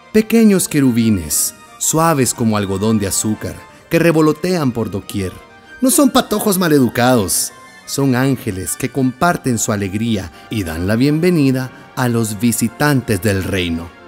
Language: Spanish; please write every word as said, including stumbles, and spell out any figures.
Pequeños querubines, suaves como algodón de azúcar, que revolotean por doquier. No son patojos maleducados, son ángeles que comparten su alegría y dan la bienvenida a los visitantes del reino.